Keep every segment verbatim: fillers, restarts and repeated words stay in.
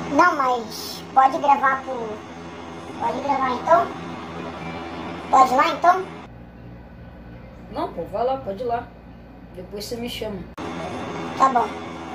Não, mas pode gravar por... Pode gravar então? Pode ir lá então? Não, pô, vai lá, pode ir lá. Depois você me chama. Tá bom.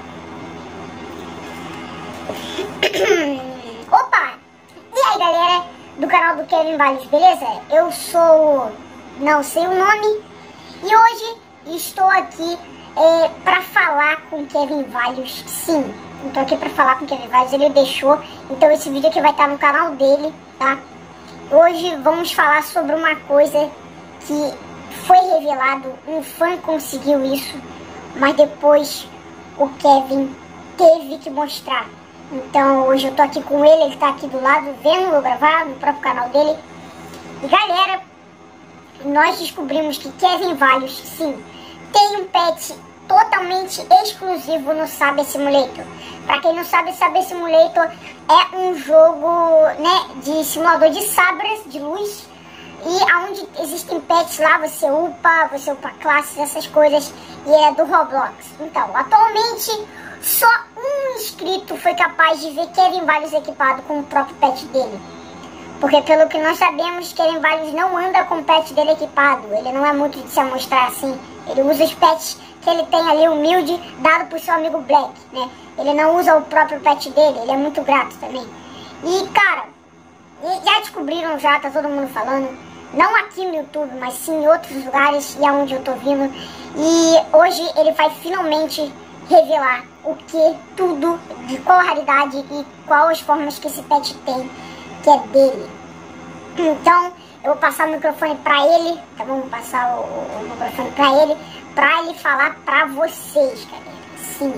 Opa! E aí, galera do canal do Kevin Valles, beleza? Eu sou... não sei o nome. E hoje estou aqui é, pra falar com o Kevin Valles. Sim, eu tô aqui pra falar com o Kevin Valles, ele deixou. Então esse vídeo aqui vai estar no canal dele, tá? Hoje vamos falar sobre uma coisa que foi revelado. Um fã conseguiu isso, mas depois o Kevin teve que mostrar. Então hoje eu tô aqui com ele, ele tá aqui do lado vendo eu gravar no próprio canal dele. E galera, nós descobrimos que Kevin Valles, sim, tem um pet totalmente exclusivo no Saber Simulator. Pra quem não sabe, Saber Simulator é um jogo, né, de simulador de sabres de luz. E aonde existem pets lá, você upa, você upa classes, essas coisas, e é do Roblox. Então, atualmente, só um inscrito foi capaz de ver Kevin Valles equipado com o próprio pet dele. Porque pelo que nós sabemos, Kevin Valles não anda com o pet dele equipado. Ele não é muito de se amostrar assim. Ele usa os pets que ele tem ali, humilde, dado por seu amigo Black, né? Ele não usa o próprio pet dele, ele é muito grato também. E, cara, já descobriram já, tá todo mundo falando, não aqui no YouTube, mas sim em outros lugares, e aonde eu tô vindo. E hoje ele vai finalmente revelar o que, tudo, de qual raridade e quais as formas que esse pet tem, que é dele. Então, eu vou passar o microfone pra ele, tá bom? Vou passar o, o microfone pra ele, pra ele falar pra vocês, galera. Sim.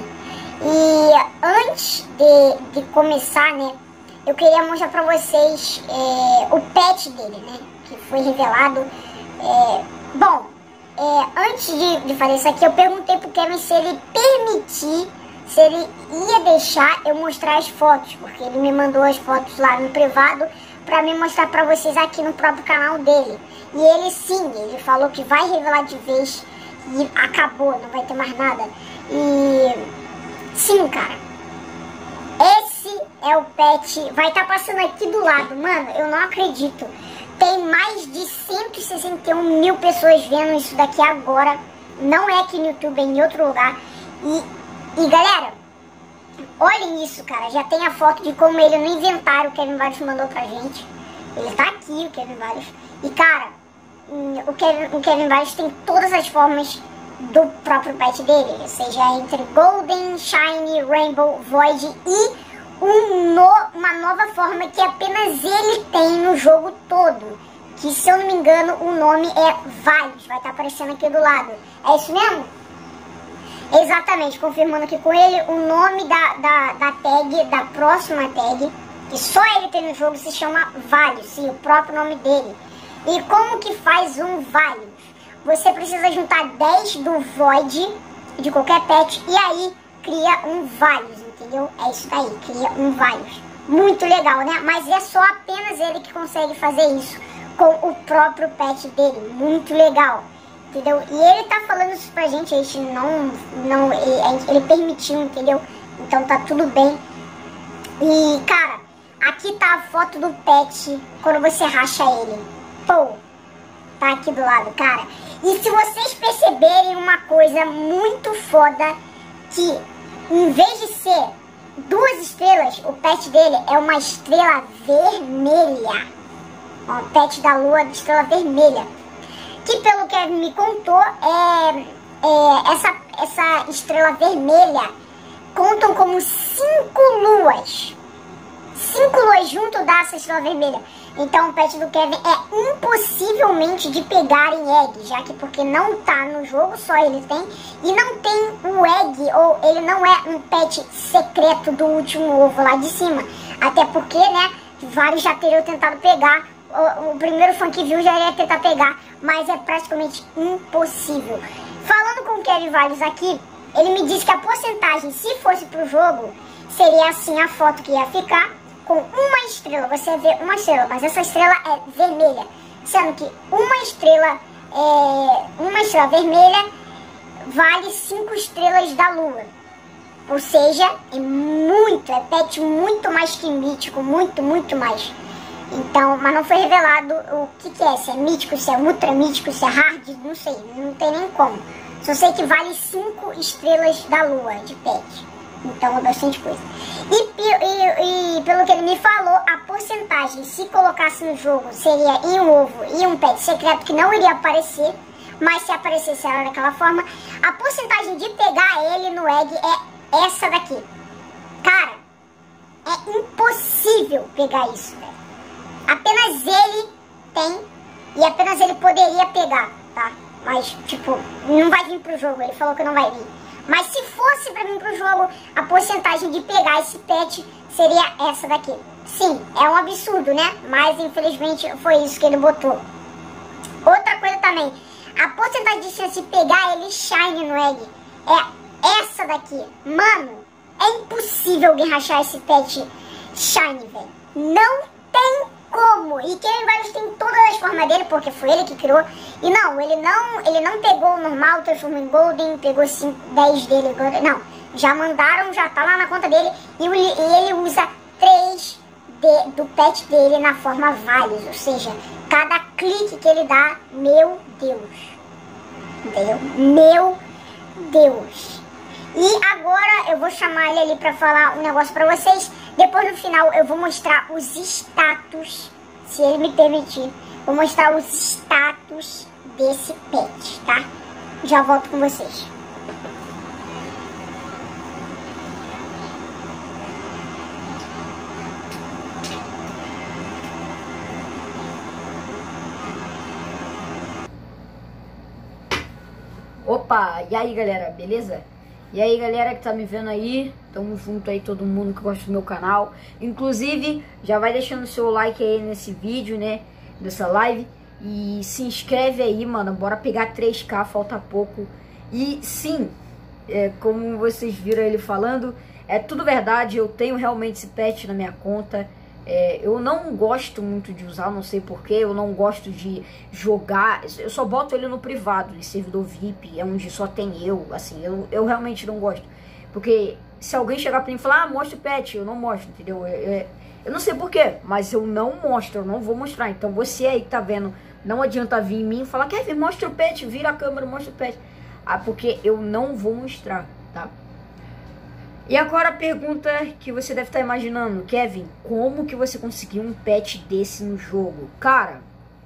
E antes de, de começar, né, eu queria mostrar pra vocês é, o pet dele, né, que foi revelado. É, bom, é, antes de, de fazer isso aqui, eu perguntei pro Kevin se ele permitir, se ele ia deixar eu mostrar as fotos, porque ele me mandou as fotos lá no privado pra me mostrar pra vocês aqui no próprio canal dele. E ele sim, ele falou que vai revelar de vez e acabou, não vai ter mais nada. E sim, cara, esse é o pet, vai estar passando aqui do lado, mano, eu não acredito. Tem mais de cento e sessenta e um mil pessoas vendo isso daqui agora. Não é aqui no YouTube, é em outro lugar. E, e galera, olhem isso, cara. Já tem a foto de como ele no inventário, o Kevin Valles mandou pra gente. Ele tá aqui, o Kevin Valles. E, cara, o Kevin, o Kevin Valles tem todas as formas do próprio pet dele. Seja entre Golden, Shiny, Rainbow, Void e um no, uma nova forma que apenas ele tem no jogo todo. Que, se eu não me engano, o nome é Valles. Vai estar aparecendo aqui do lado. É isso mesmo? Exatamente, confirmando aqui com ele, o nome da, da, da tag, da próxima tag, que só ele tem no jogo, se chama Valles, sim, o próprio nome dele. E como que faz um Valles? Você precisa juntar dez do Void, de qualquer pet, e aí cria um Valles, entendeu? É isso daí, cria um Valles. Muito legal, né? Mas é só apenas ele que consegue fazer isso, com o próprio pet dele. Muito legal. Entendeu? E ele tá falando isso pra gente, a gente não, não ele, ele permitiu, entendeu? Então tá tudo bem. E, cara, aqui tá a foto do pet quando você racha ele. Pô, tá aqui do lado, cara. E se vocês perceberem uma coisa muito foda, que em vez de ser duas estrelas, o pet dele é uma estrela vermelha. Ó, o pet da lua de estrela vermelha. Que, pelo que ele me contou, é, é, essa, essa estrela vermelha contam como cinco luas. Cinco luas junto dessa estrela vermelha. Então o pet do Kevin é impossivelmente de pegar em egg, já que porque não tá no jogo, só ele tem. E não tem o egg, ou ele não é um pet secreto do último ovo lá de cima. Até porque, né, vários já teriam tentado pegar. O, o primeiro fã que viu já ia tentar pegar, mas é praticamente impossível. Falando com o Kevin Valles aqui, ele me disse que a porcentagem, se fosse pro jogo, seria assim a foto que ia ficar, com uma estrela. Você vê uma estrela, mas essa estrela é vermelha. Sendo que uma estrela, é, uma estrela vermelha vale cinco estrelas da lua. Ou seja, é muito, é pet muito mais que mítico, muito, muito mais. Então, mas não foi revelado o que que é, se é mítico, se é ultra mítico, se é hard, não sei, não tem nem como. Só sei que vale cinco estrelas da lua de pet. Então é bastante coisa. E, e, e pelo que ele me falou, a porcentagem, se colocasse no jogo, seria em um ovo e um pet secreto que não iria aparecer. Mas se aparecesse ela daquela forma, a porcentagem de pegar ele no egg é essa daqui. Cara, é impossível pegar isso, velho. Apenas ele tem e apenas ele poderia pegar, tá? Mas, tipo, não vai vir pro jogo, ele falou que não vai vir. Mas se fosse pra vir pro jogo, a porcentagem de pegar esse pet seria essa daqui. Sim, é um absurdo, né? Mas infelizmente foi isso que ele botou. Outra coisa também, a porcentagem de chance de pegar ele shine no egg é essa daqui. Mano, é impossível alguém rachar esse pet shine, velho. Não tem como. E Kevin Valiant tem todas as formas dele, porque foi ele que criou. E não, ele não, ele não pegou o normal, transformou em Golden, pegou cinco, dez dele. Não, já mandaram, já tá lá na conta dele. E ele usa três de, do pet dele na forma Valiant. Ou seja, cada clique que ele dá, meu Deus. Entendeu? Meu Deus. E agora eu vou chamar ele ali pra falar um negócio pra vocês. Depois no final eu vou mostrar os status, se ele me permitir. Vou mostrar os status desse pet, tá? Já volto com vocês. Opa, e aí galera, beleza? E aí galera que tá me vendo aí, tamo junto aí todo mundo que gosta do meu canal. Inclusive, já vai deixando o seu like aí nesse vídeo, né, dessa live. E se inscreve aí, mano, bora pegar três K, falta pouco. E sim, é, como vocês viram ele falando, é tudo verdade, eu tenho realmente esse pet na minha conta. É, eu não gosto muito de usar, não sei porquê, eu não gosto de jogar, eu só boto ele no privado, em servidor V I P, é onde só tem eu, assim, eu, eu realmente não gosto. Porque se alguém chegar pra mim e falar, ah, mostra o pet, eu não mostro, entendeu? Eu, eu, eu não sei porquê, mas eu não mostro, eu não vou mostrar. Então você aí que tá vendo, não adianta vir em mim e falar, Kevin, mostra o pet, vira a câmera, mostra o pet. Ah, porque eu não vou mostrar, tá? E agora a pergunta que você deve estar imaginando, Kevin, como que você conseguiu um pet desse no jogo? Cara,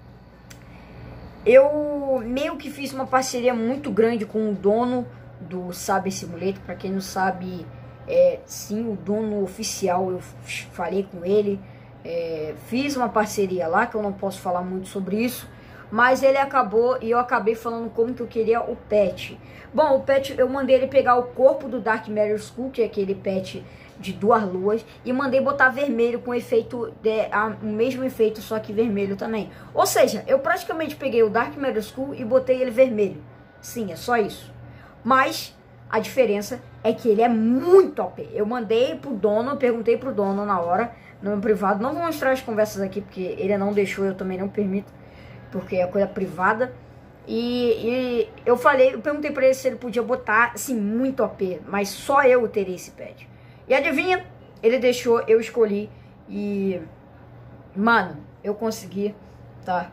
eu meio que fiz uma parceria muito grande com o dono do Saber Simulator. Pra quem não sabe, é, sim, o dono oficial, eu falei com ele, é, fiz uma parceria lá, que eu não posso falar muito sobre isso. Mas ele acabou e eu acabei falando como que eu queria o pet. Bom, o pet, eu mandei ele pegar o corpo do Dark Matter Skull, que é aquele pet de duas luas, e mandei botar vermelho com efeito, de, a, o mesmo efeito, só que vermelho também. Ou seja, eu praticamente peguei o Dark Matter Skull e botei ele vermelho. Sim, é só isso. Mas a diferença é que ele é muito O P. Eu mandei pro dono, perguntei pro dono na hora, no meu privado. Não vou mostrar as conversas aqui, porque ele não deixou, eu também não permito, porque é coisa privada. E, e eu falei, eu perguntei pra ele se ele podia botar, assim, muito O P, mas só eu teria esse pet. E adivinha? Ele deixou, eu escolhi e, mano, eu consegui, tá?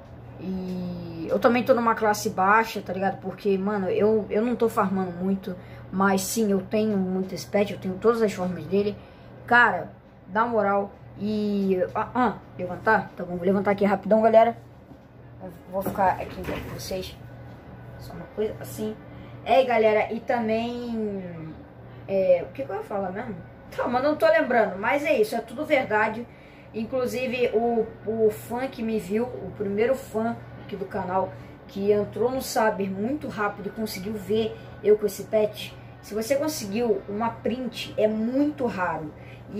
E eu também tô numa classe baixa, tá ligado? Porque, mano, eu, eu não tô farmando muito, mas sim, eu tenho muito esse pet, eu tenho todas as formas dele. Cara, dá moral. E, ah, ah levantar? Então vamos levantar aqui rapidão, galera. Eu vou ficar aqui com vocês. Só uma coisa assim. É, galera, e também... É, o que, que eu ia falar mesmo? Tá, mas não tô lembrando. Mas é isso, é tudo verdade. Inclusive, o, o fã que me viu, o primeiro fã aqui do canal, que entrou no Saber muito rápido e conseguiu ver eu com esse pet. Se você conseguiu uma print, é muito raro.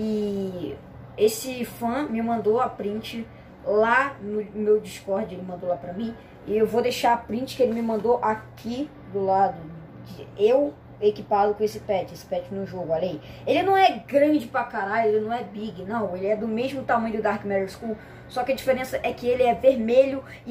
E esse fã me mandou a print lá no meu Discord, ele mandou lá pra mim, e eu vou deixar a print que ele me mandou aqui do lado, de eu equipado com esse pet, esse pet no jogo, olha aí. Ele não é grande pra caralho, ele não é big, não, ele é do mesmo tamanho do Dark Matter Skull, só que a diferença é que ele é vermelho e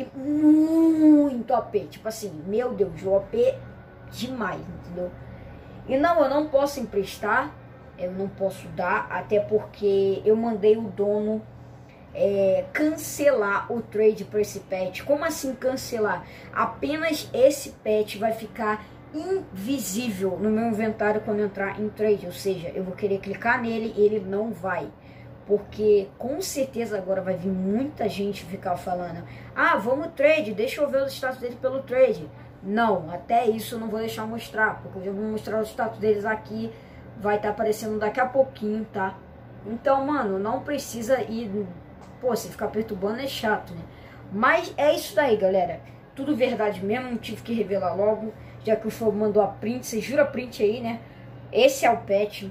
muito O P, tipo assim, meu Deus, o O P demais, entendeu? E não, eu não posso emprestar, eu não posso dar, até porque eu mandei o dono é, cancelar o trade para esse pet. Como assim cancelar? Apenas esse pet vai ficar invisível no meu inventário quando eu entrar em trade, ou seja, eu vou querer clicar nele e ele não vai. Porque com certeza agora vai vir muita gente ficar falando: ah, vamos trade, deixa eu ver os status dele pelo trade. Não, até isso eu não vou deixar mostrar, porque eu já vou mostrar os status deles aqui, vai estar tá aparecendo daqui a pouquinho, tá? Então, mano, não precisa ir, pô, se ficar perturbando é chato, né? Mas é isso daí, galera, tudo verdade mesmo, não tive que revelar logo, já que o Fogo mandou a print, vocês viram a print aí, né? Esse é o pet.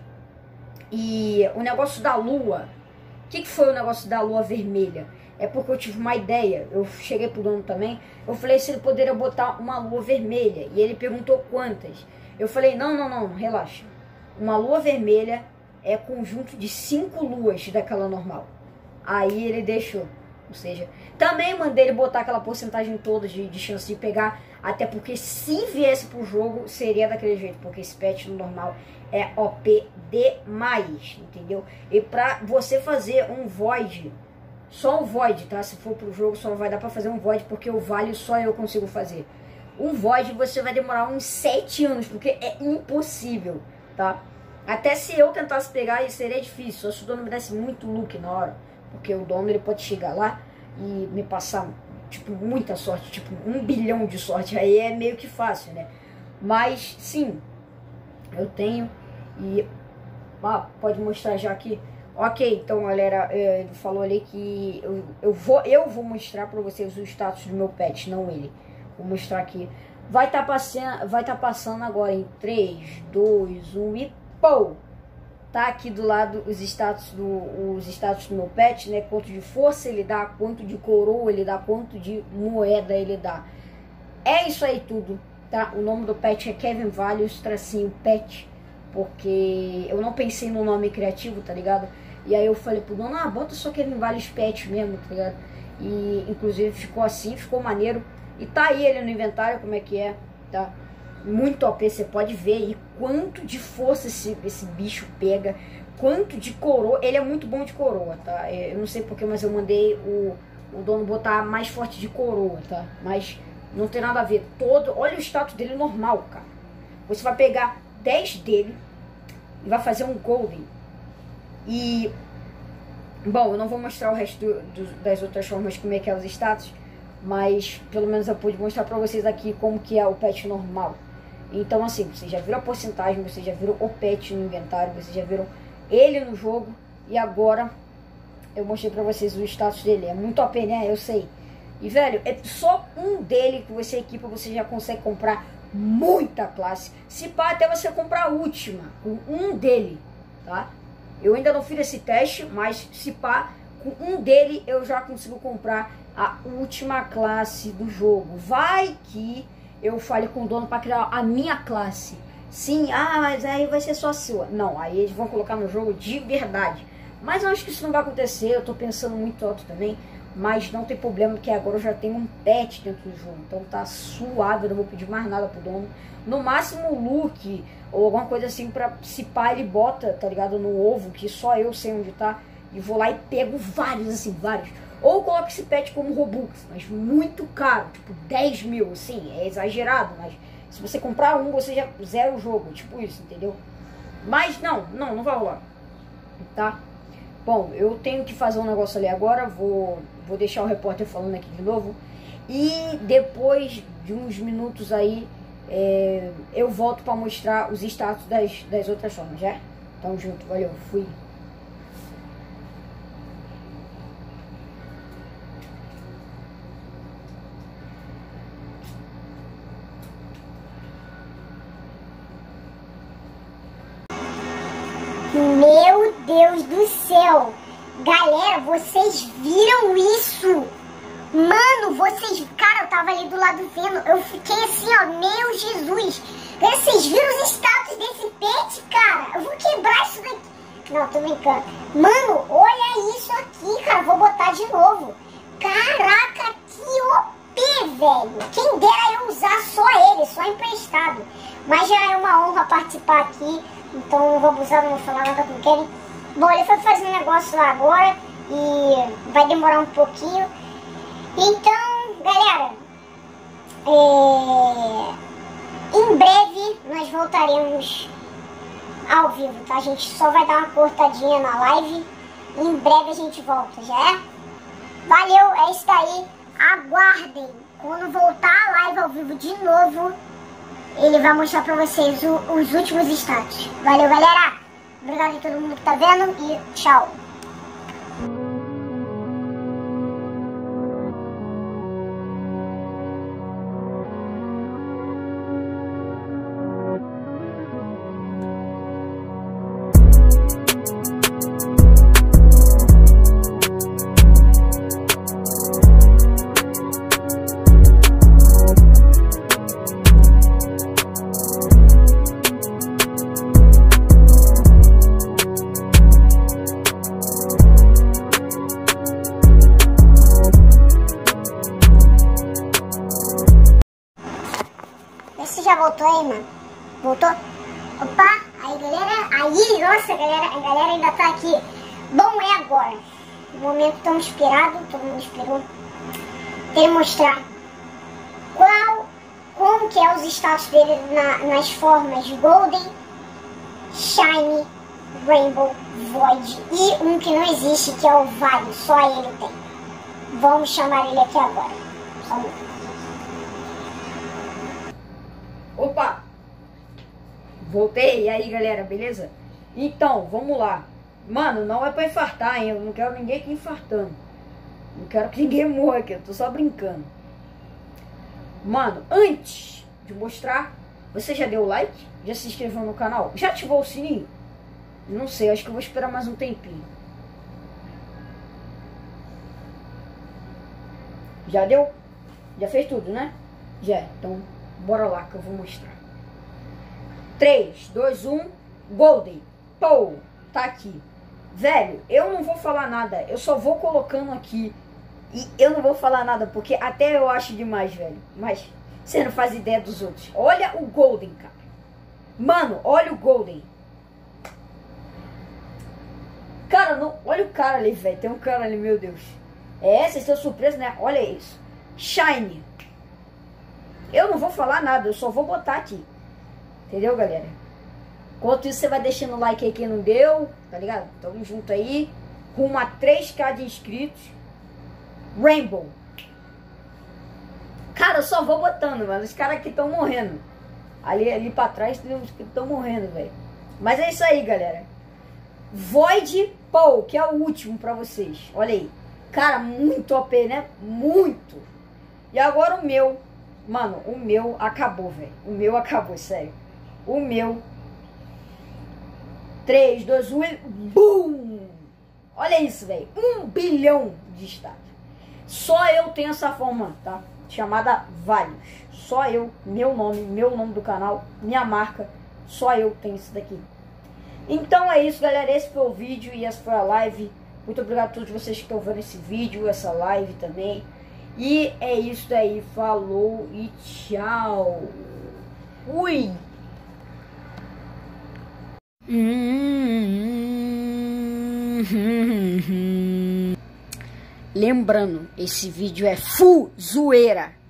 E o negócio da lua, o que, que foi o negócio da lua vermelha? É porque eu tive uma ideia, eu cheguei pro dono também, eu falei se ele poderia botar uma lua vermelha, e ele perguntou quantas. Eu falei, não, não, não, relaxa. Uma lua vermelha é conjunto de cinco luas daquela normal. Aí ele deixou, ou seja, também mandei ele botar aquela porcentagem toda de, de chance de pegar, até porque se viesse pro jogo, seria daquele jeito, porque esse pet no normal é O P demais, entendeu? E pra você fazer um void, só um void, tá? Se for pro jogo, só vai dar pra fazer um void, porque o vale só eu consigo fazer. Um void você vai demorar uns sete anos, porque é impossível, tá? Até se eu tentasse pegar, isso seria difícil, só se o dono me desse muito look na hora, porque o dono ele pode chegar lá e me passar, tipo, muita sorte, tipo, um bilhão de sorte, aí é meio que fácil, né? Mas, sim, eu tenho e... Ah, pode mostrar já aqui. Ok, então galera, ele falou ali que eu, eu, vou, eu vou mostrar pra vocês o status do meu pet, não ele. Vou mostrar aqui. Vai estar tá passando, vai tá passando agora em três, dois, um e pô! Tá aqui do lado os status do, os status do meu pet, né? Quanto de força ele dá, quanto de coroa ele dá, quanto de moeda ele dá. É isso aí tudo, tá? O nome do pet é Kevin Values, tracinho pet. Porque eu não pensei no nome criativo, tá ligado? E aí eu falei pro dono, ah, bota só Kevin Values Pet mesmo, tá ligado? E inclusive ficou assim, ficou maneiro. E tá aí ele no inventário, como é que é, tá? Muito O P, você pode ver aí quanto de força esse, esse bicho pega, quanto de coroa. Ele é muito bom de coroa, tá? Eu não sei porquê, mas eu mandei o, o dono botar mais forte de coroa, tá? Mas não tem nada a ver. Todo, olha o status dele normal, cara. Você vai pegar dez dele e vai fazer um golden. E bom, eu não vou mostrar o resto do, do, das outras formas como é que é os status, mas pelo menos eu pude mostrar pra vocês aqui como que é o pet normal. Então assim, vocês já viram a porcentagem, vocês já viram o pet no inventário, vocês já viram ele no jogo, e agora eu mostrei pra vocês o status dele. É muito O P, né? Eu sei. E velho, é só um dele que você equipa, você já consegue comprar muita classe. Se pá, até você comprar a última com um dele, tá? Eu ainda não fiz esse teste, mas se pá, com um dele eu já consigo comprar a última classe do jogo. Vai que eu fale com o dono para criar a minha classe. Sim, ah, mas aí vai ser só a sua. Não, aí eles vão colocar no jogo de verdade. Mas eu acho que isso não vai acontecer, eu tô pensando muito alto também. Mas não tem problema, porque agora eu já tenho um pet dentro do jogo. Então tá suave, eu não vou pedir mais nada pro dono. No máximo um look, ou alguma coisa assim pra se pá, ele bota, tá ligado? No ovo, que só eu sei onde tá. E vou lá e pego vários, assim, vários. Ou coloco esse pet como Robux, mas muito caro, tipo dez mil, assim, é exagerado. Mas se você comprar um, você já zera o jogo, tipo isso, entendeu? Mas não, não, não vai rolar, tá? Bom, eu tenho que fazer um negócio ali agora, vou, vou deixar o repórter falando aqui de novo. E depois de uns minutos aí, é, eu volto para mostrar os status das, das outras formas, já? Tamo junto, valeu, fui. Meu Deus do céu! Galera, vocês viram isso? Mano, vocês... Cara, eu tava ali do lado vendo. Eu fiquei assim, ó. Meu Jesus. Vocês viram os status desse pet, cara? Eu vou quebrar isso daqui. Não, tô brincando. Mano, olha isso aqui, cara. Vou botar de novo. Caraca, que O P, velho. Quem dera eu usar só ele, só emprestado. Mas já é uma honra participar aqui, então não vou abusar, não vou falar nada com o Kevin. Bom, ele foi fazer um negócio lá agora e vai demorar um pouquinho. Então, galera, é... em breve nós voltaremos ao vivo, tá? A gente só vai dar uma cortadinha na live e em breve a gente volta, já é? Valeu, é isso daí. Aguardem. Quando voltar a live ao vivo de novo, ele vai mostrar pra vocês o, os últimos status. Valeu, galera. Obrigado a todo mundo que tá vendo e tchau. Você já voltou aí, mano? Voltou? Opa, aí galera, aí, nossa galera, a galera ainda tá aqui. Bom, é agora. No momento tão esperado, todo mundo esperou. Ele mostrar qual, como que é os status dele na, nas formas Golden, Shiny, Rainbow, Void e um que não existe, que é o Vale, só ele tem. Vamos chamar ele aqui agora. Só um minuto. Opa! Voltei, e aí galera, beleza? Então, vamos lá. Mano, não é pra infartar, hein? Eu não quero ninguém aqui infartando. Não quero que ninguém morra aqui, eu tô só brincando. Mano, antes de mostrar, você já deu o like? Já se inscreveu no canal? Já ativou o sininho? Não sei, acho que eu vou esperar mais um tempinho. Já deu? Já fez tudo, né? Já, então bora lá que eu vou mostrar. três, dois, um, Golden. Pô, tá aqui. Velho, eu não vou falar nada, eu só vou colocando aqui. E eu não vou falar nada, porque até eu acho demais, velho. Mas você não faz ideia dos outros. Olha o Golden, cara. Mano, olha o Golden. Cara, não, olha o cara ali, velho. Tem um cara ali, meu Deus. É, vocês estão surpresos, né? Olha isso. Shiny. Eu não vou falar nada, eu só vou botar aqui. Entendeu, galera? Enquanto isso, você vai deixando o like aí quem não deu, tá ligado? Tamo junto aí. Rumo a três K de inscritos. Rainbow. Cara, eu só vou botando, mano. Os caras aqui estão morrendo. Ali, ali pra trás tem uns que estão morrendo, velho. Mas é isso aí, galera. Void Paul, que é o último pra vocês. Olha aí. Cara, muito O P, né? Muito. E agora o meu. Mano, o meu acabou, velho. O meu acabou, sério. O meu. três, dois, um e... BUM! Olha isso, velho. Um bilhão de estádios. Só eu tenho essa forma, tá? Chamada Vários. Só eu, meu nome, meu nome do canal, minha marca. Só eu tenho isso daqui. Então é isso, galera. Esse foi o vídeo e essa foi a live. Muito obrigado a todos vocês que estão vendo esse vídeo, essa live também. E é isso daí. Falou e tchau. Fui. Lembrando, esse vídeo é full zoeira.